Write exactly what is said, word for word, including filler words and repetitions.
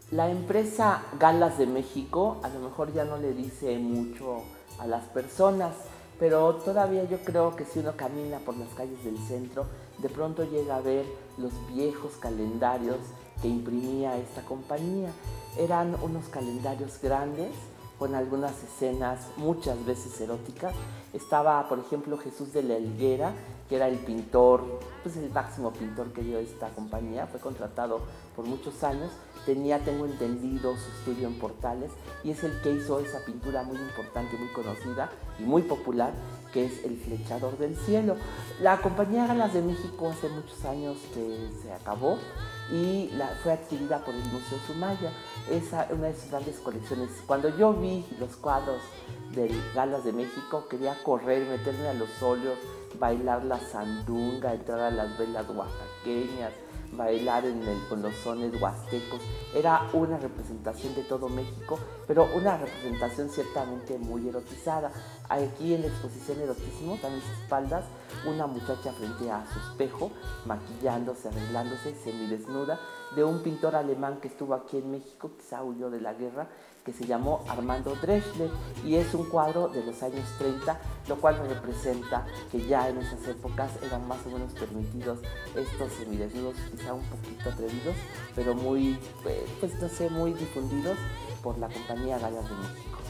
La empresa Galas de México a lo mejor ya no le dice mucho a las personas, pero todavía yo creo que si uno camina por las calles del centro, de pronto llega a ver los viejos calendarios que imprimía esta compañía. Eran unos calendarios grandes con algunas escenas muchas veces eróticas. Estaba, por ejemplo, Jesús de la Higuera, que era el pintor, pues el máximo pintor que dio esta compañía, fue contratado por muchos años, tenía, tengo entendido, su estudio en Portales, y es el que hizo esa pintura muy importante, muy conocida y muy popular, que es El Flechador del Cielo. La compañía Galas de México hace muchos años que se acabó y la, fue adquirida por el Museo Sumaya. Es una de sus grandes colecciones. Cuando yo vi los cuadros de Galas de México, quería correr, meterme a los óleos, bailar la sandunga, entrar a las velas oaxaqueñas, bailar en el, con los sones huastecos. Era una representación de todo México, pero una representación ciertamente muy erotizada. Aquí en la exposición Erotísimo, a mis espaldas, una muchacha frente a su espejo, maquillándose, arreglándose, semidesnuda, de un pintor alemán que estuvo aquí en México, quizá huyó de la guerra, que se llamó Armando Dreschler, y es un cuadro de los años treinta, lo cual representa que ya en esas épocas eran más o menos permitidos estos semidesnudos, quizá un poquito atrevidos, pero muy, pues no sé, muy difundidos por la compañía Galas de México.